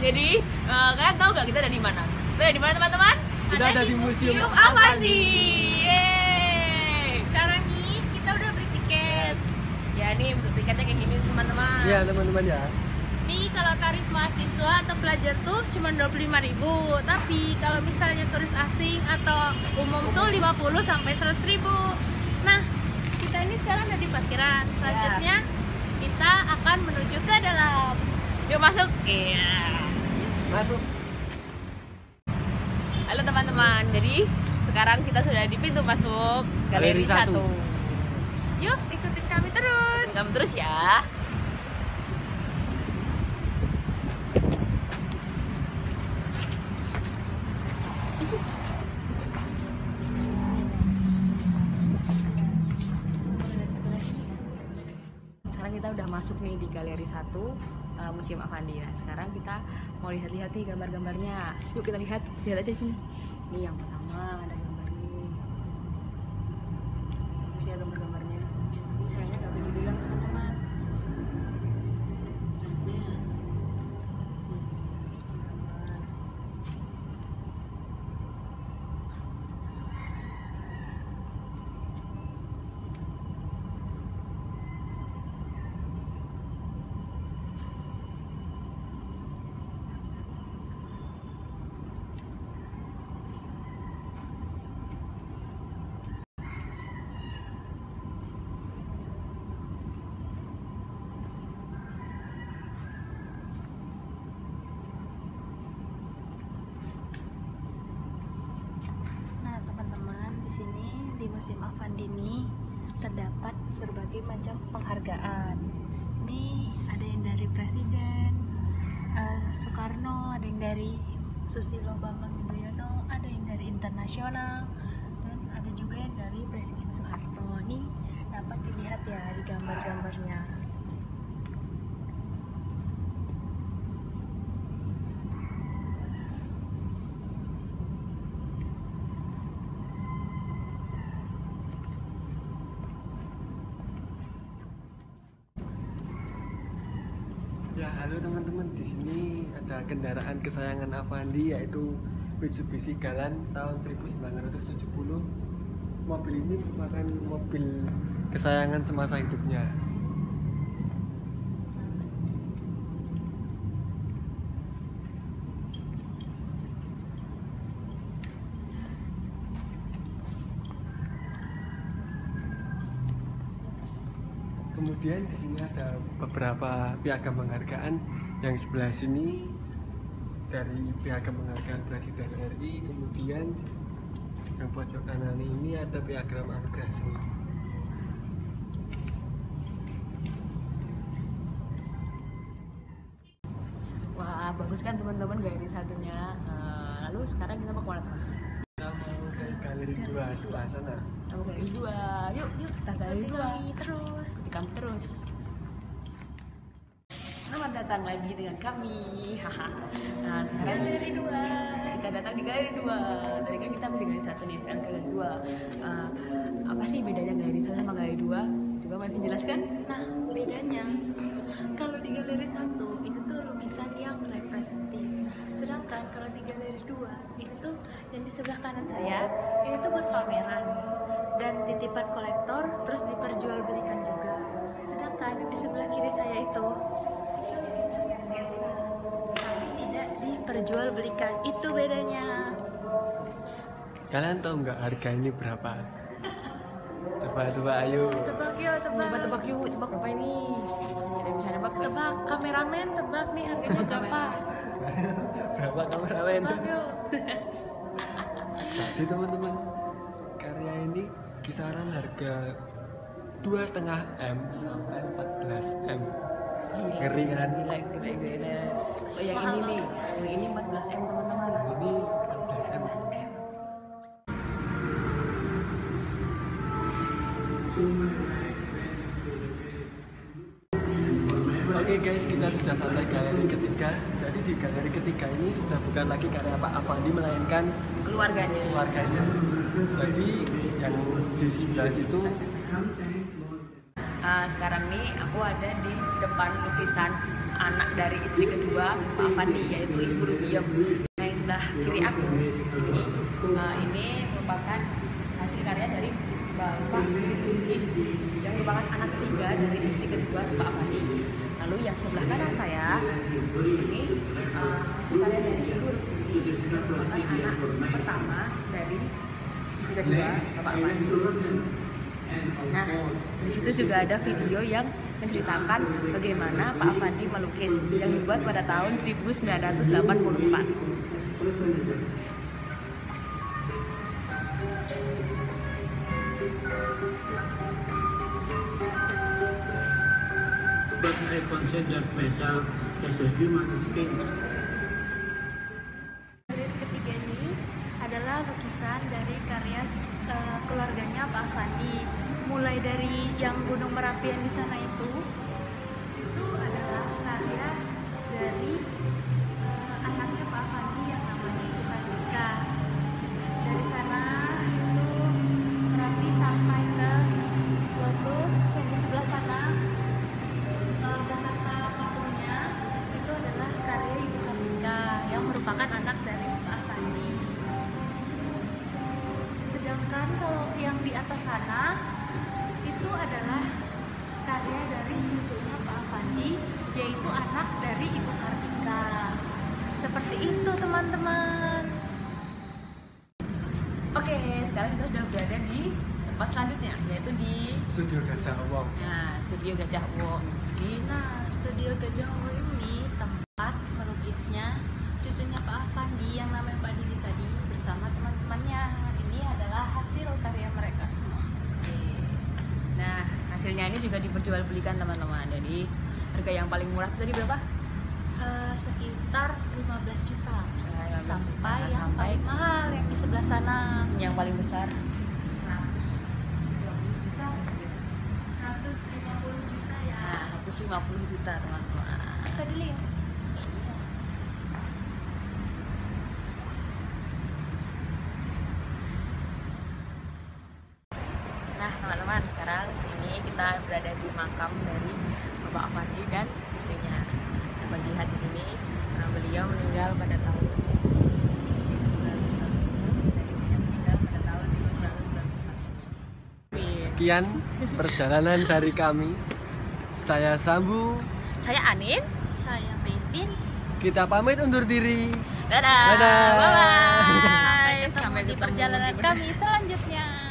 Jadi kalian tahu nggak kita ada di mana? Kita ada di mana teman-teman? Kita ada di Museum Avandi. Yeay. Sekarang nih kita udah beli tiket. Ya nih untuk tiketnya kayak gini teman-teman. Iya teman-teman ya. Nih kalau tarif mahasiswa atau pelajar tuh cuma 25.000. Tapi kalau misalnya turis asing atau umum tuh 50 sampai 100.000. Nah, kita ini sekarang ada di parkiran. Selanjutnya kita akan menuju ke dalam. Yuk masuk. Iya. Masuk. Halo teman-teman. Jadi sekarang kita sudah di pintu masuk Galeri 1. Yuk, ikutin kami terus. Kami terus ya. Sekarang kita udah masuk nih di Galeri 1 Museum Avandi. Nah, sekarang kita mau lihat-lihat nih gambar-gambarnya. Yuk kita lihat aja sini. Ini yang pertama ada gambar nih. Bagus ya gambar-gambarnya. Ini sayangnya nggak boleh dipegang teman-teman. Maksudnya, Nah, teman-teman, di sini di Museum Avandi ini terdapat berbagai macam penghargaan. Ini ada yang dari Presiden Soekarno, ada yang dari Susilo Bambang Yudhoyono, ada yang dari internasional, dan ada juga yang dari Presiden Soeharto. Ini dapat dilihat ya di gambar-gambarnya. Ya halo teman-teman, di sini ada kendaraan kesayangan Avandi yaitu Mitsubishi Galant tahun 1970. Mobil ini merupakan mobil kesayangan semasa hidupnya. Kemudian di sini ada beberapa piagam penghargaan. Yang sebelah sini dari piagam penghargaan Presiden RI. Kemudian yang pojok kanan ini ada piagam anugerah seni. wah bagus kan teman-teman galeri satunya. Lalu sekarang kita mau kemana teman? Kita mau ke galeri 2 sebelah sana. Kita mau galeri 2. Yuk kita galeri 2 Terus kami terus. Selamat datang lagi dengan kami. Haha. Nah, sekarang galeri 2. Kita datang di galeri 2. Tadi kan kita di galeri 1 nih, sekarang galeri 2. Apa sih bedanya galeri 1 sama galeri 2? Coba Maafin jelaskan. nah, bedanya kalau di galeri 1 itu tuh lukisan yang representatif. Sedangkan kalau di galeri 2 itu tuh yang di sebelah kanan saya ini tuh buat pameran dan titipan kolektor, terus diperjualbelikan juga. Sedangkan di sebelah kiri saya itu lukisan sketsa tapi tidak diperjualbelikan. Itu bedanya. Kalian tahu nggak harga ini berapa? Coba ayo. Tebak yuk, tebak. Coba tebak yuk, tebak berapa ini? Ada yang bisa nebak nggak? Tebak, kameramen tebak nih harganya berapa? Berapa kameramen? Tebak yuk. Jadi teman-teman, karya ini kisaran harga 2,5 M sampai 14 M. Ngeri kan? Gila. Oh, yang ini nih, yang ini 14 M teman-teman. Ini 14 M. 14 M. Oke guys, kita sudah sampai galeri ketiga. Jadi di galeri ketiga ini sudah bukan lagi karya Pak Avandi melainkan Keluarganya. Jadi yang di sebelah situ sekarang nih aku ada di depan lukisan anak dari istri kedua Pak Afandi, yaitu Ibu Rubiem. Nah, yang sebelah kiri aku ini merupakan hasil karya dari Bapak Rubiem yang merupakan anak ketiga dari istri kedua Pak Afandi. Lalu yang sebelah kanan saya ini hasil karya dari Ibu Rubiem yang merupakan anak pertama dari istri kedua Bapak Afandi. Nah, di situ juga ada video yang menceritakan bagaimana Pak Afandi melukis yang dibuat pada tahun 1984. But I consider myself as a human being. Ketiga ini adalah lukisan dari karya keluarganya Pak Afandi. Mulai dari yang Gunung Merapi yang di sana itu adalah karya dari anaknya Pak Afandi yang namanya Ibu Kartika. Dari sana itu Merapi sampai ke Lotus yang di sebelah sana beserta patungnya itu adalah karya Ibu Kartika yang merupakan anak dari Pak Afandi. Sedangkan kalau yang di atas sana itu adalah karya dari cucunya Pak Afandi, yaitu anak dari Ibu Kartika. Seperti itu teman-teman. Oke, sekarang kita sudah berada di tempat selanjutnya, yaitu di Studio Gajah Wong. Studio Gajah Wong. Nah, Studio Gajah Wong ini tempat melukisnya cucunya Pak Afandi yang namanya Pak Didi tadi bersama teman-temannya. Ini adalah hasil karya mereka semua. Nah, hasilnya ini juga diperjualbelikan teman-teman. Jadi harga yang paling murah itu tadi berapa? Sekitar 15 juta. Nah, 15 Sampai juta. yang Sampai paling mahal yang di sebelah sana. yang paling besar 150 juta ya. nah 150 juta teman-teman. Bisa dilihat. Nah teman-teman, sekarang ini kita berada di makam dari Bapak Afandi dan istrinya. Dapat lihat di sini, beliau meninggal pada tahun 1991. Sekian perjalanan dari kami. Saya Sambu. Saya Anin. Saya Privin. Kita pamit undur diri. Dadah. Dadah. Bye bye. Sampai ketemu di perjalanan kami selanjutnya.